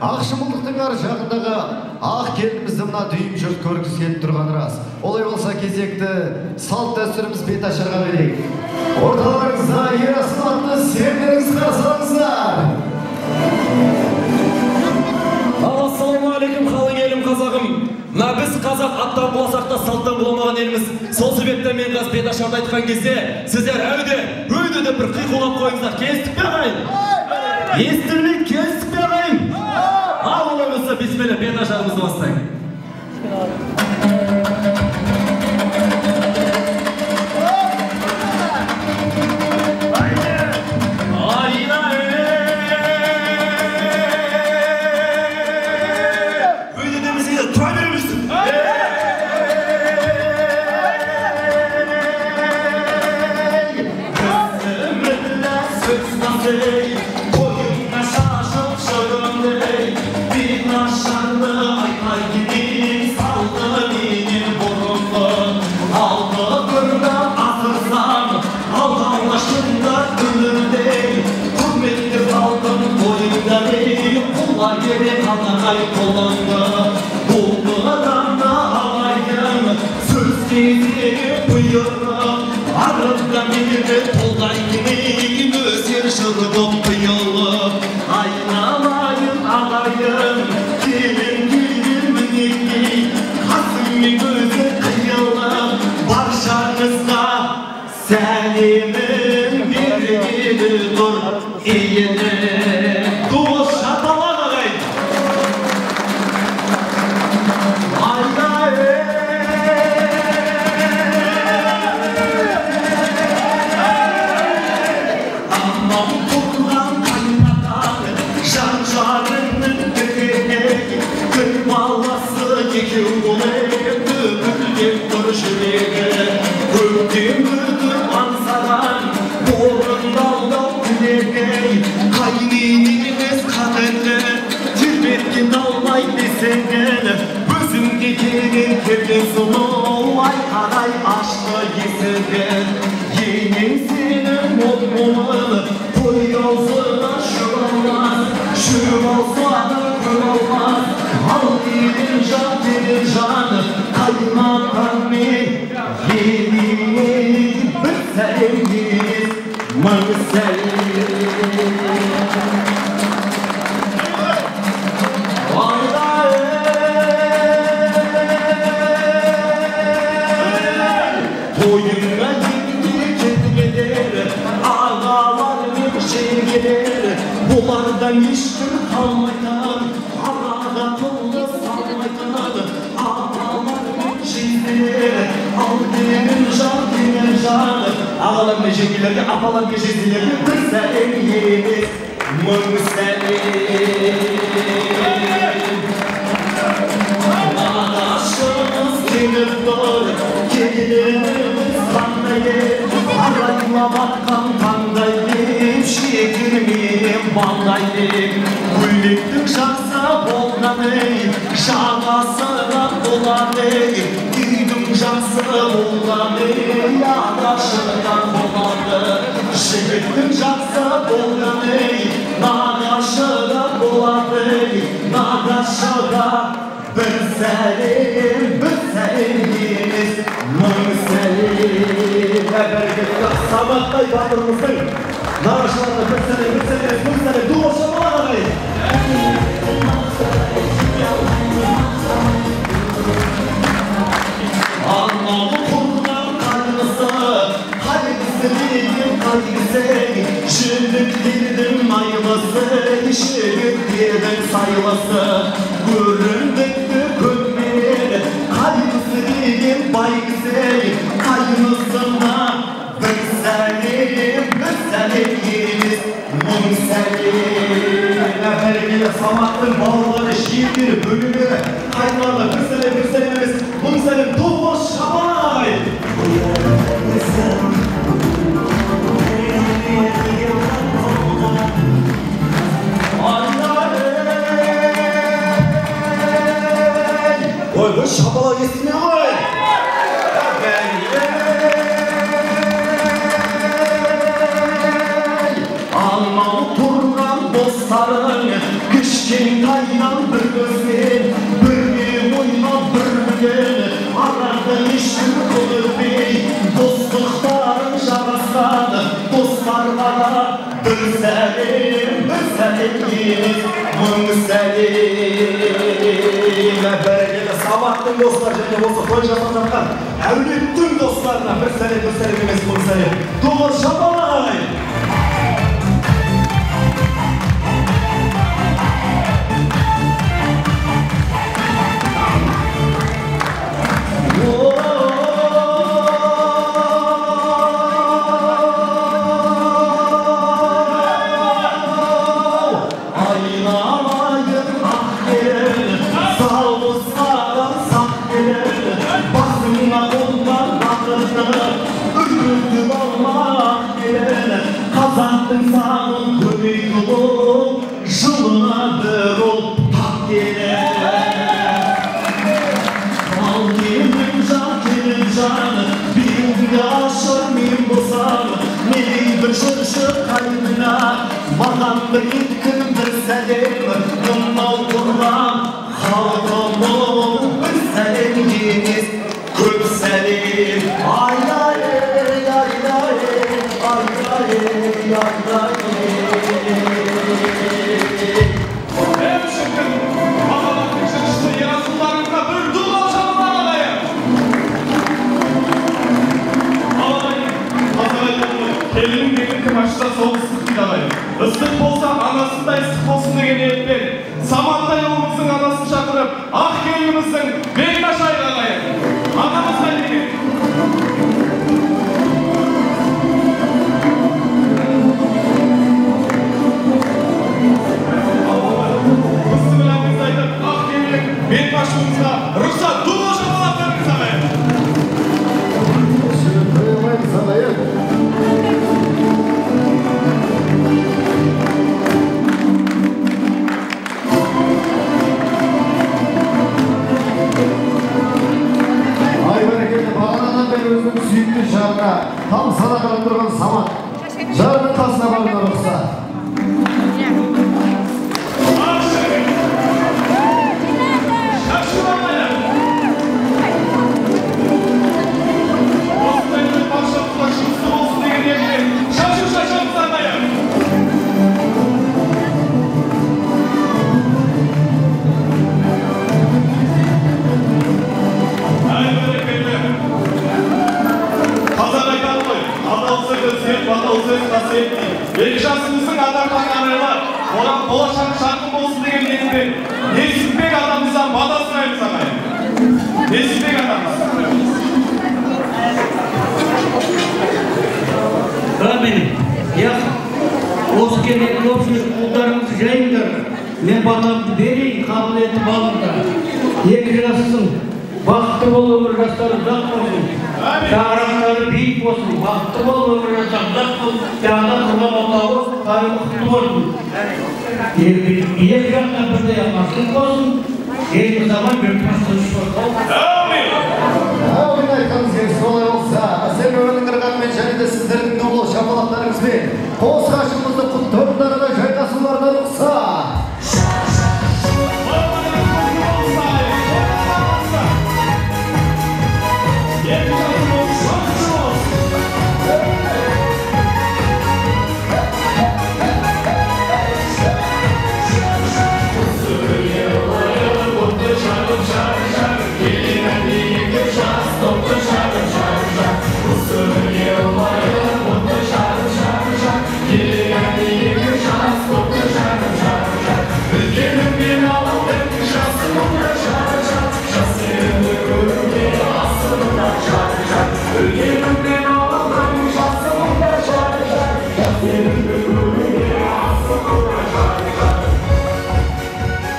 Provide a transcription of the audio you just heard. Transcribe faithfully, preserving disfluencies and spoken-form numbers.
Ақшымылдықтың ар жағындағы ақ келінімізді мына дүйім жұрт көргісі келіп тұрғаны рас. Олай болса кезекті салт дәстүріміз бет ашарға берейік. Орталарыңызда Ерасыл атты серілеріңіз қарсаңыздар. Ассалаумағалейкум, қалың елім қазағым. Мына біз қазақ аттан боласақ та салттан боламаған еліміз. Сол себептен мен қазір бет ашарды айтқан кезде сіздер әуде, өйде деп бір қиқулап қойыңыздар. Келістік пе ағайын? Естілмейді, келістік пе ағайын? Ал олай болса бисмилля, бет ашарымызды бастайық. Şapala gitmiyor mu? Almalı turgan dostların kışkin айнал бір көзбен бірге ойнап бір бірген арақта ешкім қол өтпей достықтарын жарасқан достарға да бір сәлем бір сәлем емес мың сәлем. Бәрекелді Саматтың достар және осы той жасап жатқан әулеттің достарына бір сәлем бір сәлем емес мың сәлем. Тоғыз шапалақ ағайын. Қазақтың сағын көбей тұлып, жылына бір ұлт тап келер. Ал келін жан, келін жан, беліңді ашыр мен болсам, менің бір жүрші қайынына, маған бір еткін бір сәлем, мынау тұрған халқымның бір сәлем емес, көп сәлем. Айдай, айдай, Hem şükür, Babalatın çıkışlı yarasılarında bir duval çalınan adayım. Aladayım, hazırlayalım. Kelinin gelin maçta sol ıslık bir adayım. Islık bolsa anasında ıslık olsun degen niyetpen. Saman'da yolumuzun anasını çakırıp, ah gelinimizin Bektaş ayı adayım. Anamızda gelin. Ben başımızda ruhsat duvar şapalatlarını sanayım. Şöyle sanayım. Ay bereketli bağlanan beri özünün süyüklü şarına tam sana kalındırған Самат. Жарының қасына bağlanan ruhsat. Bekşasımızın adardan araylar, olan bolaşan şarkın olsun degen niyetinde Nesipbek adamımızdan bada sırayım sanayım. Nesipbek adamımız. Benim, ya осы келетін көпшілік ұлдарыңыз жайыңдар, мен батамды берейін, қабыл етіп алыңдар. Екі жастың бақытты бол, өмір жастары ұзақ болсын. Шаңырақтары биік болсын, бақытты бол, өмір жастары ұзақ болсын. Жаңада тұрған отауы қайықты болсын. Екі жақтан